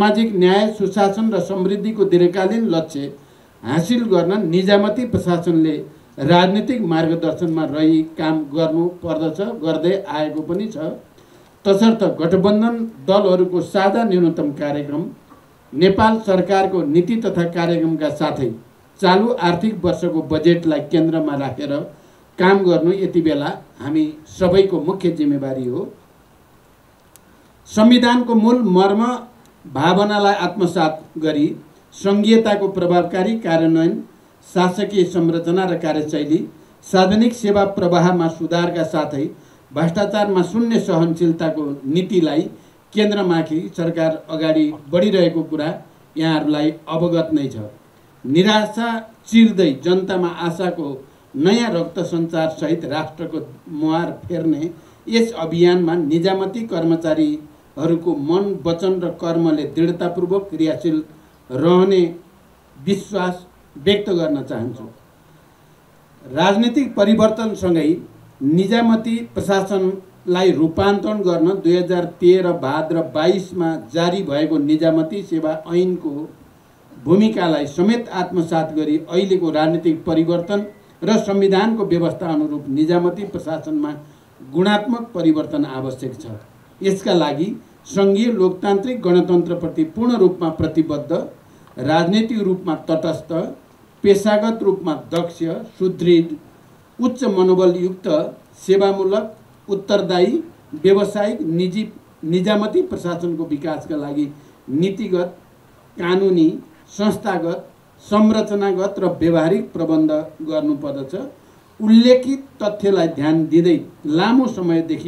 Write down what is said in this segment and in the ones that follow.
सामाजिक न्याय, सुशासन र समृद्धिको दीर्घकालीन लक्ष्य हासिल गर्न निजामती प्रशासनले राजनीतिक मार्गदर्शनमा रही काम गर्नु पर्दछ, गर्दै आएको पनि छ। तसर्थ गठबन्धन दलहरूको साझा न्यूनतम कार्यक्रम, नेपाल सरकारको नीति तथा कार्यक्रमका साथै चालु आर्थिक वर्षको बजेटलाई केन्द्रमा राखेर काम गर्नु यति बेला हामी सबैको मुख्य जिम्मेवारी हो। संविधानको मूल मर्म भावनालाई आत्मसात गरी संघीयताको प्रभावकारी कार्यान्वयन, शासकीय संरचना र कार्यशैली, सार्वजनिक सेवा प्रवाहमा सुधारका साथै भ्रष्टाचारमा शून्य सहनशीलताको नीतिलाई केन्द्रमा राखी सरकार अगाडि बढिरहेको कुरा यहाँहरूलाई अवगत नै छ। निराशा चिर्दै जनतामा आशाको नयाँ रक्त सञ्चार सहित राष्ट्रको मुहार फेर्ने यस अभियानमा निजामती कर्मचारीहरूको मन, वचन र कर्मले दृढतापूर्वक क्रियाशील रहने विश्वास व्यक्त गर्न चाहन्छु। राजनीतिक परिवर्तनसँगै निजामती प्रशासनलाई रूपान्तरण गर्न 2013 भाद्र 22 जारी भएको निजामती सेवा ऐनको भूमिकालाई समेत आत्मसात गरी अहिलेको राजनीतिक परिवर्तन र संविधानको व्यवस्था अनुरूप निजामती प्रशासनमा गुणात्मक परिवर्तन आवश्यक छ। यसका लागि सङ्घीय लोकतान्त्रिक गणतन्त्रप्रति पूर्ण रूपमा प्रतिबद्ध, राजनीतिक रूपमा तटस्थ, पेशागत रूपमा दक्ष, सुदृढ, उच्च मनोबलयुक्त, सेवामूलक, उत्तरदायी, व्यावसायिक निजामती प्रशासनको विकासका लागि नीतिगत, कानुनी, संस्थागत, संरचनागत र व्यवहारिक प्रबन्ध गर्नुपर्दछ। उल्लेखित तथ्यलाई ध्यान दिँदै लामो समयदेखि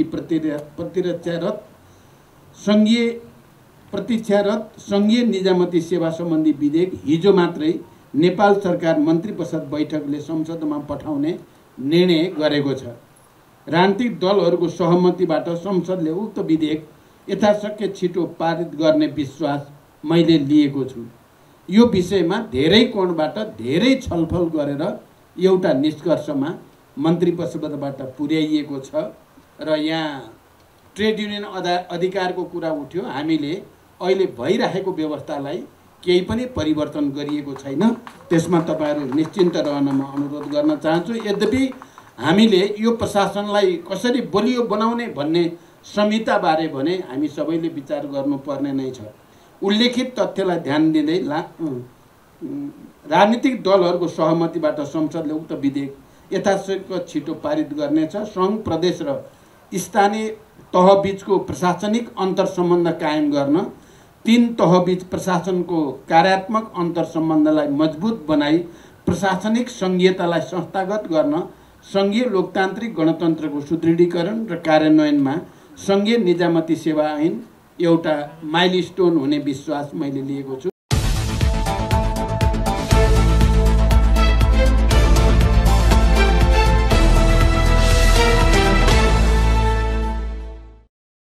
प्रतीक्षारत सङ्घीय निजामती सेवा सम्बन्धी विधेयक हिजो मात्रै नेपाल सरकार मन्त्री परिषद बैठकले संसदमा पठाउने निर्णय गरेको छ। राजनीतिक दलहरूको सहमतिबाट संसदले उक्त विधेयक यथाशक्य छिटो पारित गर्ने विश्वास मैले लिएको छु। यो विषयमा धेरै कोणबाट धेरै छलफल गरेर एउटा निष्कर्षमा मन्त्री परिषदबाट पुर्याइएको छ र यहाँ ट्रेड युनियन अधिकारको कुरा उठ्यो। हामीले अहिले भइरहेको व्यवस्थालाई केही पनि परिवर्तन गरिएको छैन, त्यसमा तपाईहरु निश्चिन्त रहन म अनुरोध गर्न चाहन्छु। यद्यपि हामीले यो प्रशासनलाई कसरी बलियो बनाउने भन्ने संहिताबारे भने हामी सबैले विचार गर्नुपर्ने नै छ। उल्लेखित तथ्यलाई ध्यान दिँदै राजनीतिक दलहरूको सहमतिबाट संसदले उक्त विधेयक यथाशक्य छिटो पारित गर्नेछ। सङ्घ, प्रदेश र स्थानीय तहबीचको प्रशासनिक अन्तरसम्बन्ध कायम गर्न, तीन तहबीच प्रशासनको कार्यात्मक अन्तरसम्बन्धलाई मजबुत बनाई प्रशासनिक संघीयतालाई संस्थागत गर्न, सङ्घीय लोकतान्त्रिक गणतन्त्रको सुदृढीकरण र कार्यान्वयनमा सङ्घीय निजामती सेवा ऐन एउटा माइलस्टोन हुने विश्वास मैले लिएको छु।